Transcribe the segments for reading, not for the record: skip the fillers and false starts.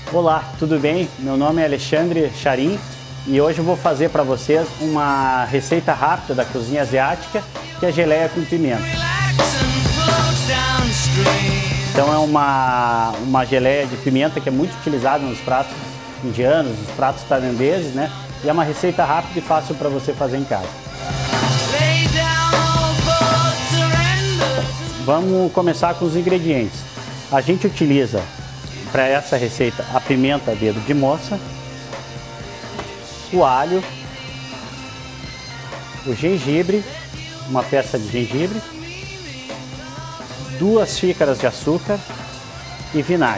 Olá, tudo bem? Meu nome é Alexandre Charim e hoje eu vou fazer para vocês uma receita rápida da cozinha asiática, que é a geleia com pimenta. Então é uma geleia de pimenta que é muito utilizada nos pratos indianos, nos pratos tailandeses, né? E é uma receita rápida e fácil para você fazer em casa. Vamos começar com os ingredientes. A gente utiliza para essa receita a pimenta dedo de moça, o alho, o gengibre, uma peça de gengibre, 2 xícaras de açúcar e vinagre.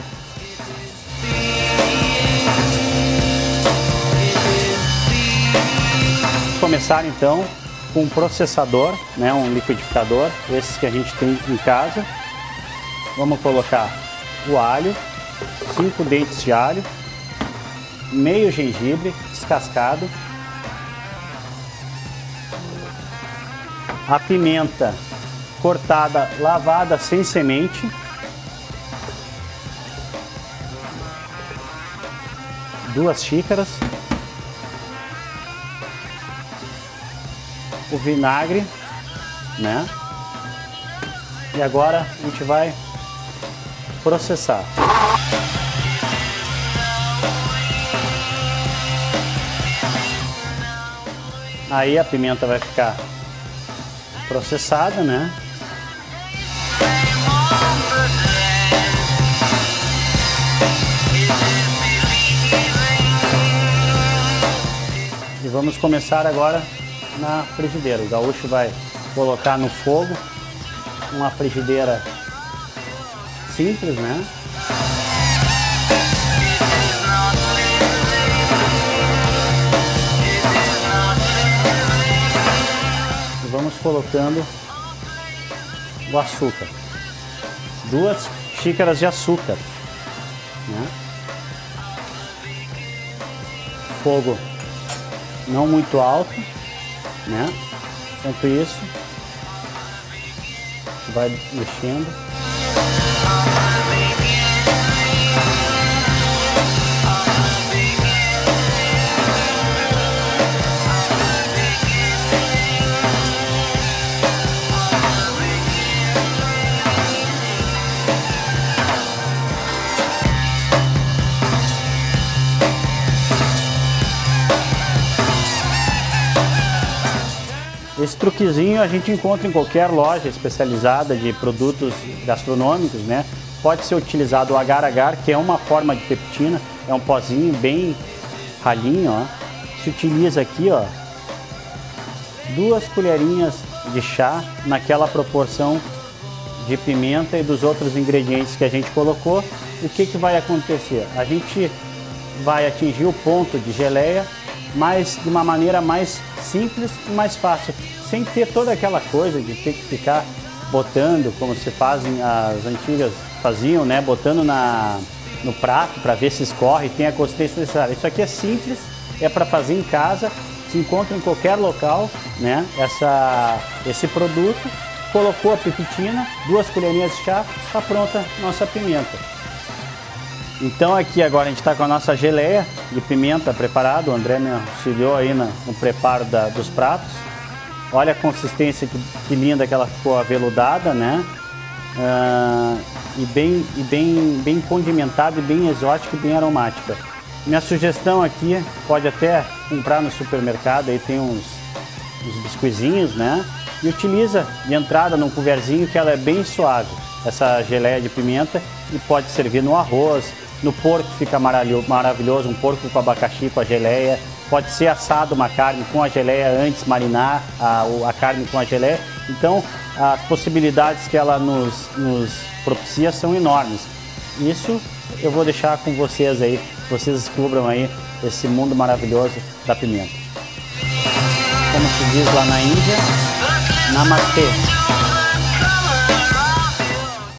Vamos começar então com um processador, né, um liquidificador, esses que a gente tem em casa. Vamos colocar o alho, 5 dentes de alho, meio gengibre descascado, a pimenta cortada, lavada sem semente, duas xícaras, o vinagre, né? E agora a gente vai processar. Aí a pimenta vai ficar processada, né? E vamos começar agora na frigideira. O gaúcho vai colocar no fogo uma frigideira simples, né? E vamos colocando o açúcar. 2 xícaras de açúcar, né? Fogo não muito alto, né? Enquanto isso, vai mexendo. Esse truquezinho a gente encontra em qualquer loja especializada de produtos gastronômicos, né? Pode ser utilizado o agar-agar, que é uma forma de peptina, é um pozinho bem ralinho, ó. Se utiliza aqui, ó, 2 colherinhas de chá naquela proporção de pimenta e dos outros ingredientes que a gente colocou. O que vai acontecer? A gente vai atingir o ponto de geleia, mas de uma maneira mais simples e mais fácil, sem ter toda aquela coisa de ter que ficar botando, como se fazem, as antigas faziam, né, botando no prato para ver se escorre, tem a consistência necessária. Isso aqui é simples, é para fazer em casa, se encontra em qualquer local, né, esse produto. Colocou a peptina, 2 colherinhas de chá, está pronta a nossa pimenta. Então aqui agora a gente está com a nossa geleia de pimenta preparada. O André me auxiliou aí no preparo dos pratos. Olha a consistência que linda que ela ficou, aveludada, né? E bem condimentada, e bem exótica e bem aromática. Minha sugestão aqui, pode até comprar no supermercado, aí tem uns biscoizinhos, né? E utiliza de entrada num coverzinho, que ela é bem suave, essa geleia de pimenta, e pode servir no arroz. No porco fica maravilhoso, um porco com abacaxi, com a geleia. Pode ser assado uma carne com a geleia antes, marinar a carne com a geleia. Então, as possibilidades que ela nos propicia são enormes. Isso eu vou deixar com vocês aí, vocês descubram aí esse mundo maravilhoso da pimenta. Como se diz lá na Índia, Namastê.